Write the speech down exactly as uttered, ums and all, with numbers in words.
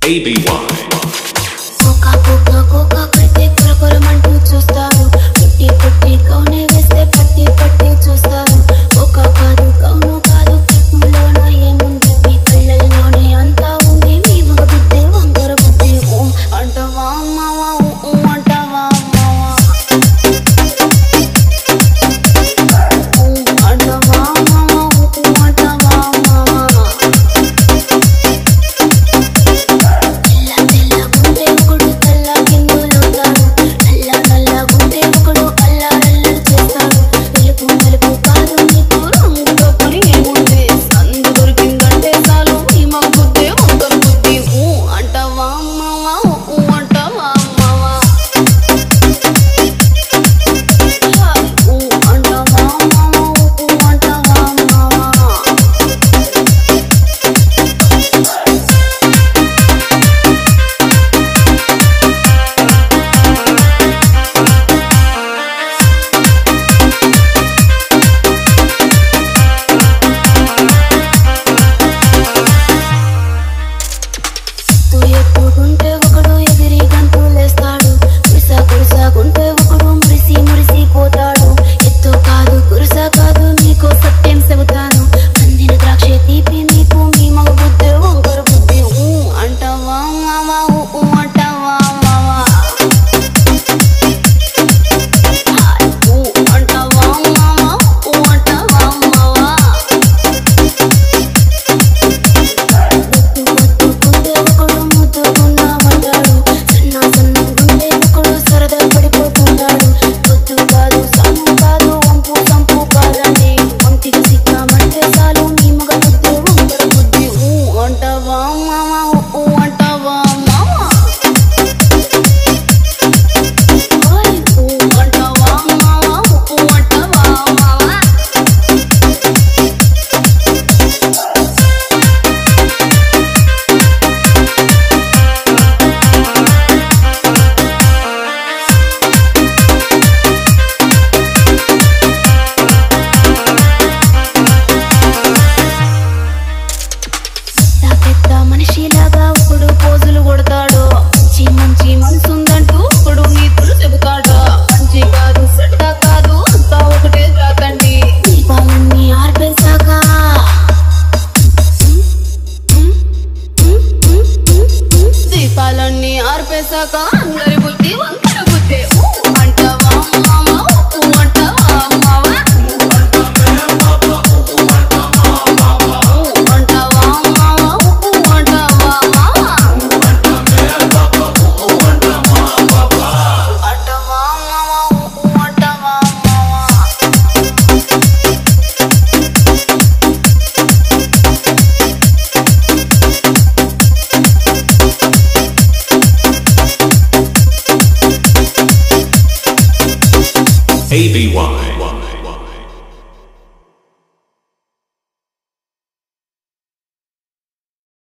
A B Y. కోకా కోకా కోకా కడితే కొరకొరమంటూ చూస్తారు. పుట్టి పుట్టి కౌనే వేస్తే పట్టి పట్టి చూస్తారు. కోకా కాదు కౌను కాదు కిట్టులోన ఏముంది మీ కళ్ళల్లోనే అంతా ఉంది. మీ మగ బుద్ధి వంకర బుద్ధి ఊ అంటవా మావా ఊ అంటవా మావా ఊ అంటవా మావా ఊ అంటవా మావా ఎప్పుడుంటే ఒకడు ఎగిరి గంతులేస్తాడు. కురుసా కురుసాకుంటే ఒకడు మురిసి మురిసిపోతాడు. ఎత్తు కాదు కురుస కాదు నీకో సత్యం చెబుతాను. అందిన ద్రాక్ష తీపి నీకు మీ మగ బుద్ధి వంకర బుద్ధి ఊ అంటవా మావా ఊ అంటవా మావా ఊ అంటవా మావా ఊ అంటవా మావా మనిషిలాగా ఒకడు పోజులు కొడతాడు. మంచి మంచి మనసుందంటూ ఒకడు నీతులు చెబుతాడు. మంచి కాదు చెడ్డ కాదు అంతా ఒకటే రాకండి. దీపాలన్నీ ఆర్పేశాక దీపాలన్నీ ఆర్పేశాక అందరి బుద్ధి వంకర బుద్ధి అంటవా మావా ఊ అంటవా మావా A B Y.